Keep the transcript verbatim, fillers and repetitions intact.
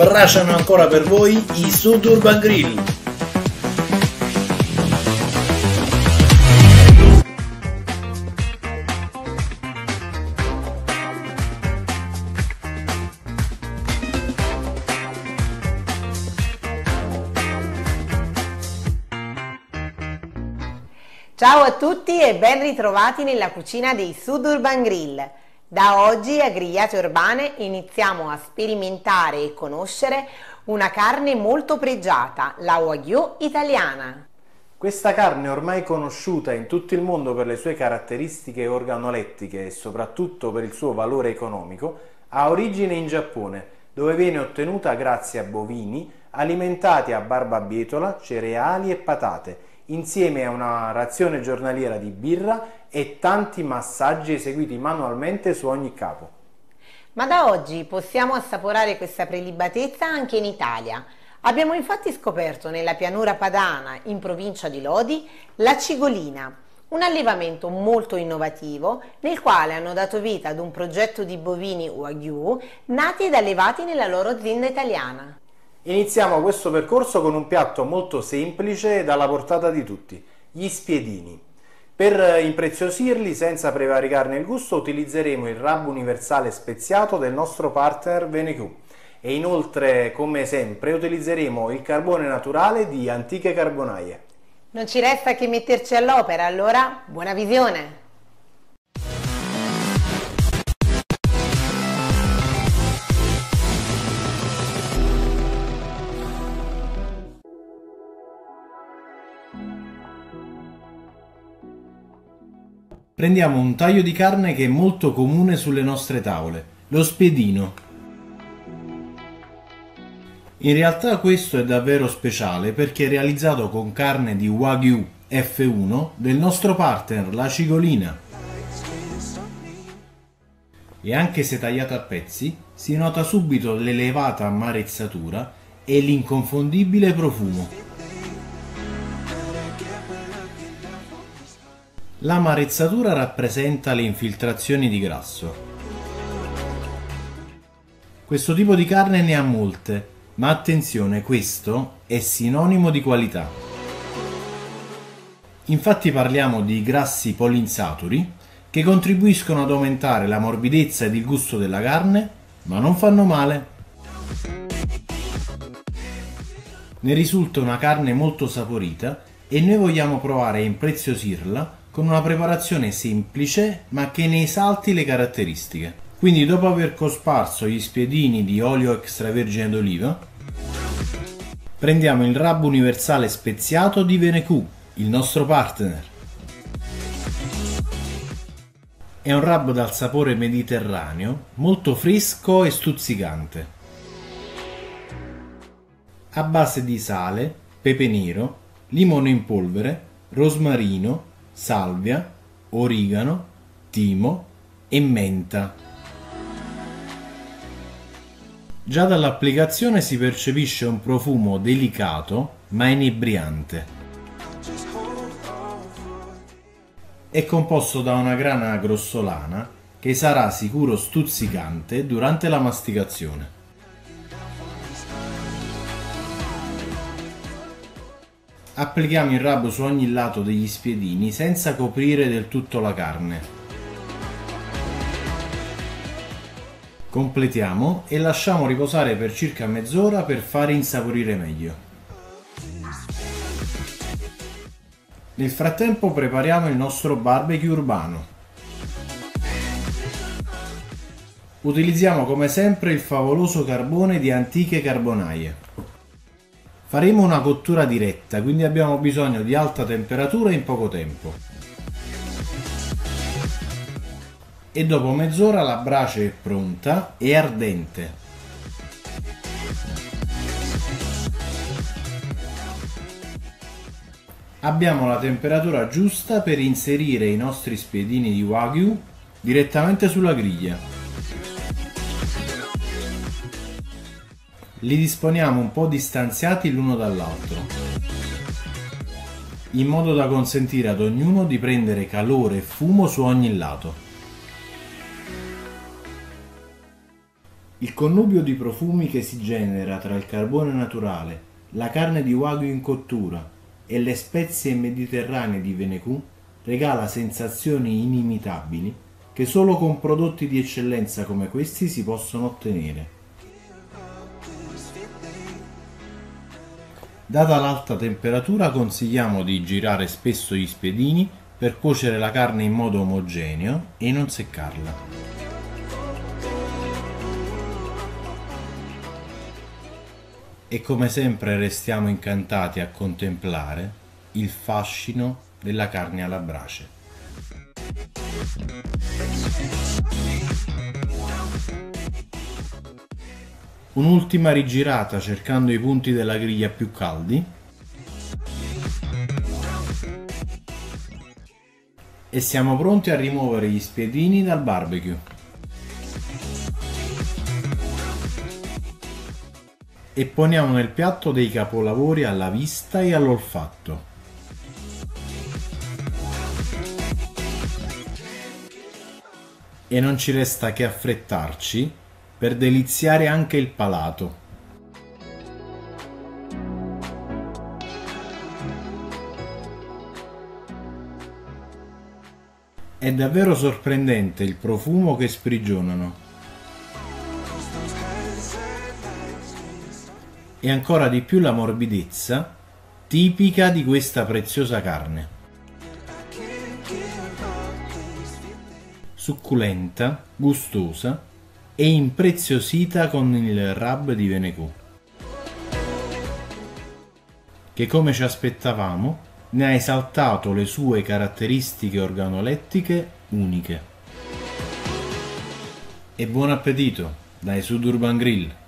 abbracciano ancora per voi i Sud Urban Grill. Ciao a tutti e ben ritrovati nella cucina dei Sud Urban Grill. Da oggi a Grigliate Urbane iniziamo a sperimentare e conoscere una carne molto pregiata, la Wagyu italiana. Questa carne ormai conosciuta in tutto il mondo per le sue caratteristiche organolettiche e soprattutto per il suo valore economico, ha origine in Giappone, dove viene ottenuta grazie a bovini alimentati a barbabietola, cereali e patate, insieme a una razione giornaliera di birra e tanti massaggi eseguiti manualmente su ogni capo. Ma da oggi possiamo assaporare questa prelibatezza anche in Italia. Abbiamo infatti scoperto nella pianura padana, in provincia di Lodi, la cigolina, un allevamento molto innovativo nel quale hanno dato vita ad un progetto di bovini Wagyu nati ed allevati nella loro azienda italiana. Iniziamo questo percorso con un piatto molto semplice ed alla portata di tutti, gli spiedini. Per impreziosirli senza prevaricarne il gusto utilizzeremo il rub universale speziato del nostro partner Venecù e inoltre, come sempre, utilizzeremo il carbone naturale di Antiche Carbonaie. Non ci resta che metterci all'opera, allora buona visione! Prendiamo un taglio di carne che è molto comune sulle nostre tavole, lo spiedino. In realtà questo è davvero speciale perché è realizzato con carne di Wagyu F uno del nostro partner, la cigolina. E anche se tagliato a pezzi, si nota subito l'elevata ammarezzatura e l'inconfondibile profumo. L'amarezzatura rappresenta le infiltrazioni di grasso. Questo tipo di carne ne ha molte, ma attenzione, questo è sinonimo di qualità. Infatti parliamo di grassi polinsaturi che contribuiscono ad aumentare la morbidezza ed il gusto della carne, ma non fanno male. Ne risulta una carne molto saporita e noi vogliamo provare a impreziosirla con una preparazione semplice ma che ne esalti le caratteristiche. Quindi dopo aver cosparso gli spiedini di olio extravergine d'oliva, prendiamo il rub universale speziato di Venecù, il nostro partner. È un rub dal sapore mediterraneo, molto fresco e stuzzicante, a base di sale, pepe nero, limone in polvere, rosmarino, salvia, origano, timo e menta. Già dall'applicazione si percepisce un profumo delicato ma inebriante. È composto da una grana grossolana che sarà sicuro stuzzicante durante la masticazione. Applichiamo il rub su ogni lato degli spiedini senza coprire del tutto la carne. Completiamo e lasciamo riposare per circa mezz'ora per fare insaporire meglio. Nel frattempo prepariamo il nostro barbecue urbano. Utilizziamo come sempre il favoloso carbone di Antiche Carbonaie. Faremo una cottura diretta, quindi abbiamo bisogno di alta temperatura in poco tempo. E dopo mezz'ora la brace è pronta e ardente. Abbiamo la temperatura giusta per inserire i nostri spiedini di Wagyu direttamente sulla griglia. Li disponiamo un po' distanziati l'uno dall'altro, in modo da consentire ad ognuno di prendere calore e fumo su ogni lato. Il connubio di profumi che si genera tra il carbone naturale, la carne di wagyu in cottura e le spezie mediterranee di Venecù regala sensazioni inimitabili che solo con prodotti di eccellenza come questi si possono ottenere. Data l'alta temperatura consigliamo di girare spesso gli spiedini per cuocere la carne in modo omogeneo e non seccarla. E come sempre restiamo incantati a contemplare il fascino della carne alla brace. Un'ultima rigirata cercando i punti della griglia più caldi e siamo pronti a rimuovere gli spiedini dal barbecue. E poniamo nel piatto dei capolavori alla vista e all'olfatto. E non ci resta che affrettarci per deliziare anche il palato. È davvero sorprendente il profumo che sprigionano. E ancora di più la morbidezza tipica di questa preziosa carne. Succulenta, gustosa e impreziosita con il rub di Venecù, che come ci aspettavamo ne ha esaltato le sue caratteristiche organolettiche uniche. E buon appetito dai Sud Urban Grill!